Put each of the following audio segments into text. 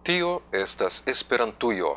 Tio estas Esperantujo,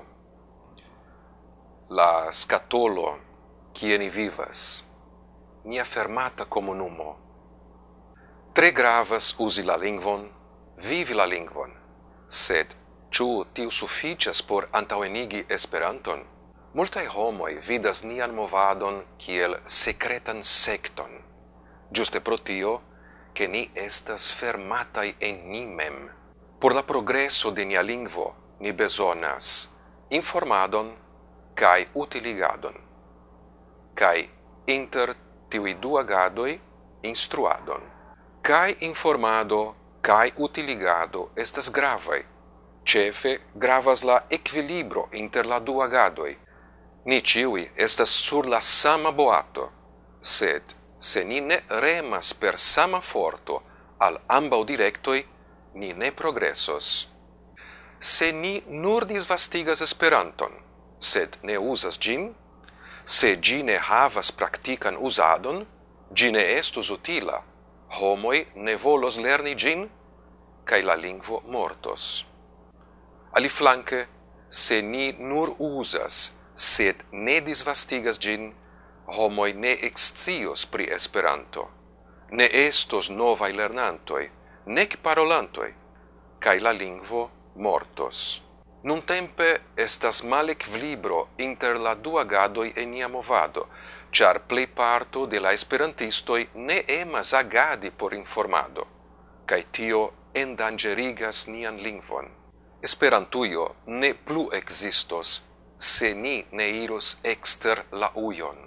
la skatolo kie ni vivas, nia fermata komunumo. Tre gravas uzi la lingvon, vivi la lingvon, sed ĉu tiu sufiĉas por antaŭenigi Esperanton? Multaj homoj vidas nian movadon kiel sekretan sekton, ĝuste pro tio, ke ni estas fermataj en ni mem. Por la progreso de nia lingvo, ni bezonas informadon kaj utiligadon, kaj inter tiuj du agadoj instruadon. Kaj informado kaj utiligado estas gravaj. Ĉefe gravas la ekvilibro inter la du agadoj. Ni ĉiuj estas sur la sama boato, sed se ni ne remas per sama forto al ambaŭ direktoj, ni ne progresos. Se ni nur disvastigas Esperanton, sed ne uzas ĝin, se ĝi ne havas praktikan uzadon, ĝi ne estus utila, homoj ne volos lerni ĝin, kaj la lingvo mortos. Aliflanke, se ni nur uzas, sed ne disvastigas ĝin, homoj ne ekscios pri Esperanto, ne estos novaj lernantoj, nek parolantoj, kaj la lingvo mortos. Nuntempe estas malekvilibro inter la du agadoj en nia movado, ĉar plejparto de la esperantistoj ne emas agadi por informado, kaj tio endanĝerigas nian lingvon. Esperantujo ne plu ekzistos, se ni ne iros ekster la ujon.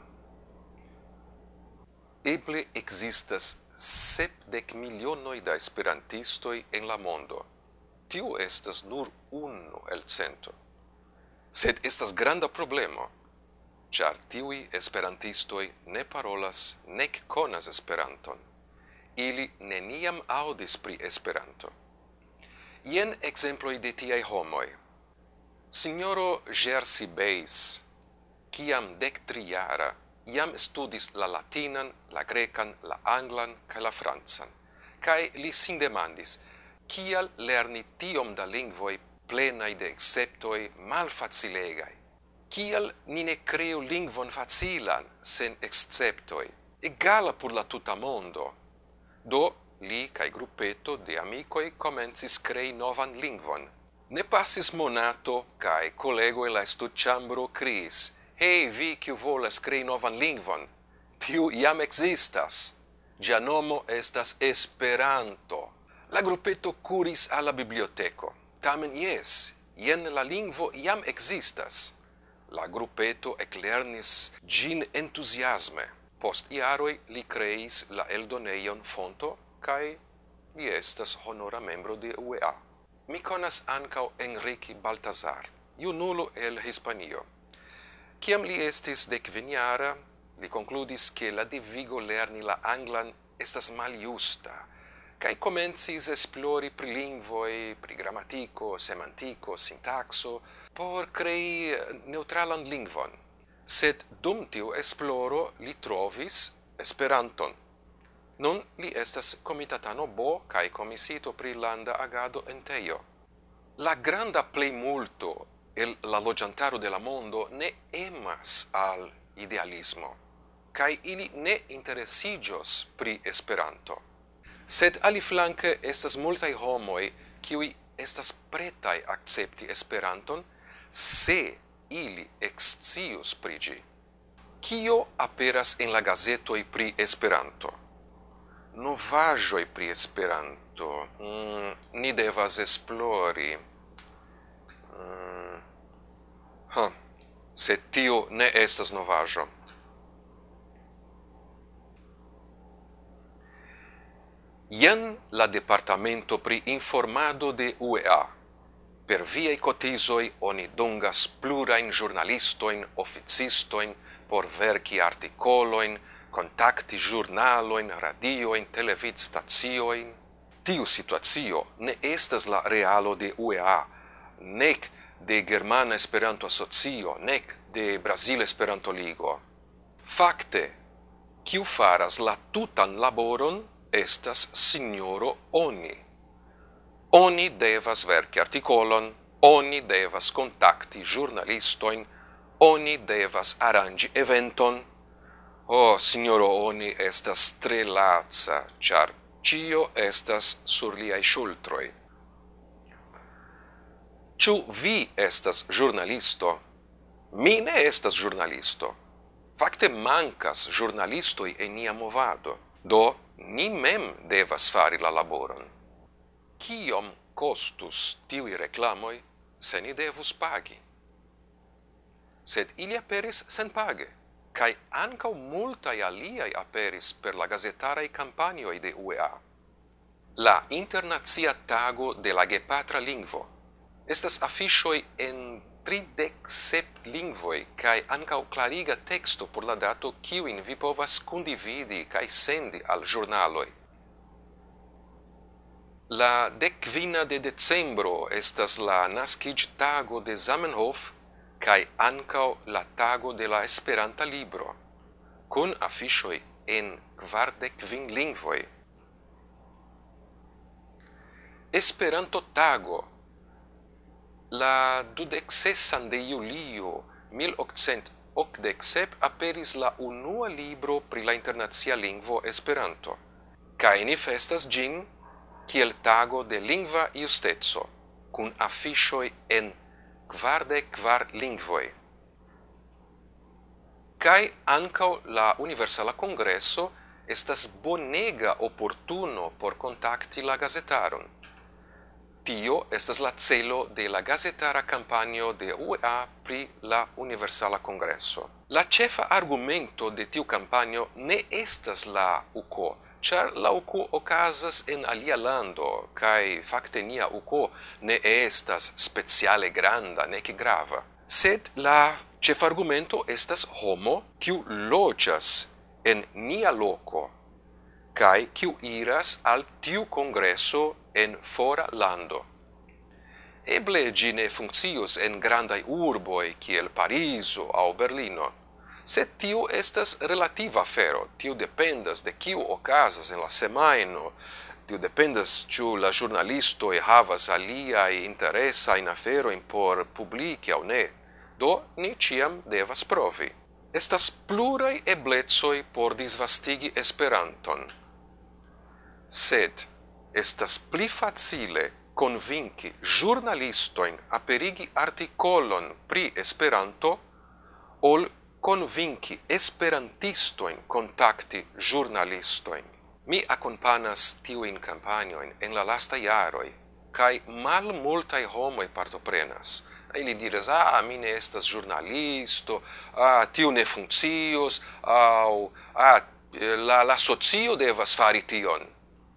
Eble ekzistas 70 milionoj da esperantistoj en la mondo. Tiu estas nur 1 el 100. Sed estas granda problemo, ĉar tiuj esperantistoj ne parolas nek konas Esperanton. Ili neniam aŭdis pri Esperanto. Jen ekzemploj de tiaj homoj. Sinjoro Jersey Bayes, kiam 13-jara, jam studis la latinan, la grekan, la anglan kaj la francan, kaj li sin demandis, kial lerni tiom da lingvoj plenaj de esceptoj malfacilegaj? Kial ni ne kreu lingvon facilan sen esceptoj, egala por la tuta mondo? Do li kaj grupeto de amikoj komencis krei novan lingvon. Ne pasis monato kaj kolego en la studĉambro kriis: "Hej, vi kiu volas krei novan lingvon, tiu jam ekzistas. Ĝia nomo estas Esperanto." La grupeto kuris al la biblioteko. Tamen jes, jen la lingvo jam ekzistas. La grupeto eklernis ĝin entuziasme. Post jaroj li kreis la eldonejon Fonto kaj li estas honora membro de UEA. Mi konas ankaŭ Enrique Baltazar, junulo el Hispanio. Kiam li estis 15-jara, li konkludis ke la devigo lerni la anglan estas maljusta, kaj komencis esplori pri lingvoj, pri gramatiko, semantiko, sintakso, por krei neŭtralan lingvon. Sed dum tiu esploro li trovis Esperanton. Nun li estas komitatano B kaj komisito pri landa agado en Tejo. La granda plejmulto el la loĝantaro de la mondo ne emas al idealismo, kaj ili ne interesiĝos pri Esperanto. Sed aliflanke estas multaj homoj, kiuj estas pretaj akcepti Esperanton, se ili ekscius pri ĝi. Kio aperas en la gazetoj pri Esperanto? Novaĵoj pri Esperanto. Ni devas esplori. Sed tio ne estas novaĵo. Jen la departamento pri informado de UEA. Per viaj kotizoj oni dungas plurajn ĵurnalistojn, oficistojn por verki artikolojn, kontakti ĵurnalojn, radiojn, televidstaciojn. Tiu situacio ne estas la realo de UEA, nek de Germana Esperanto-Asocio, nek de Brazila Esperanto-Ligo. Fakte, kiu faras la tutan laboron estas sinjoro Oni. Oni devas verki artikolon, oni devas contacti giornalistoin, oni devas arrangi eventon. Oh, signoro, oni estas tre laca, char cio estas sur liai ŝultroj. Ĉu vi estas giornalisto? Mi ne estas giornalisto. Fakte mancas giornalistoj en nia movado, do ni mem devas fari la laboron. Kiom costus tiui reclamoi se ni devus pagi? Sed ili aperis senpage, cae ancau multae aliai aperis per la gazetarai campanioi de UEA. La Internazia Tago de la Gepatra Lingvo estas affiŝoj en 37 lingvoi, cae ancau clariga texto por la dato kiuin vi povas condividi cae sendi al giornaloi. La 15 de decembro estas la naskiĝtago de Zamenhof cae ancau la tago de la Esperanta libro, kun afiŝoj en 45 lingvoj. Esperanto-tago. La 26 de julio 1887 aperis la unua libro pri la internacia lingvo Esperanto, kaj ni festas ĝin kiel tago de lingva justeco, kun afiŝoj en 44 lingvoj. Kaj ankaŭ la Universala Kongreso estas bonega oportuno por kontakti la gazetaron. Tio estas la celo de la gazetara campanio de UEA pri la Universala Kongreso. La ĉefa argumento de tiu campanio ne estas la UKO, ĉar la UKO okazas en alia lando, kaj fakte nia UKO ne estas speciale granda nek grava. Sed la ĉefa argumento estas homo kiu loĝas en nia loko, kaj kiu iras al tiu kongreso en fora lando. Eble ĝi ne funkcios en grandaj urboj kiel Parizo aŭ Berlino, sed tio estas relativa afero, tio dependas de kiu okazas en la semajno, tio dependas ĉu la ĵurnalistoj havas aliaj interesajn aferojn por publiki aŭ ne. Do ni ĉiam devas provi. Estas pluraj eblecoj por disvastigi Esperanton. Sed estas pli facile convinci ĵurnalistojn aperigi artikolon pri Esperanto ol convinci esperantistojn kontakti ĵurnalistojn. Mi akompanas tiujn kampanjojn en la lastaj jaroj, kaj malmultaj homoj partoprenas. Ili diras, mi ne estas ĵurnalisto, tio ne funkcios, aŭ la socio devas fari tion.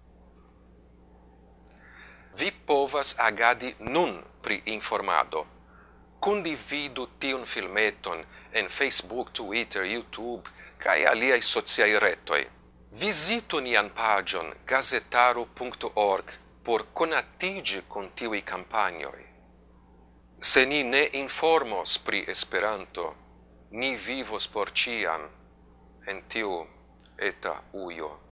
Vi povas agadi nun pri informado. Condividu tiun filmeton en Facebook, Twitter, YouTube kaj aliaj sociaj retoj. Vizitu nian paĝon gazetaro.org por konatiĝi kun tiuj kampanjoj. Se ni ne informos pri Esperanto, ni vivos por ĉiam en tiu eta ujo.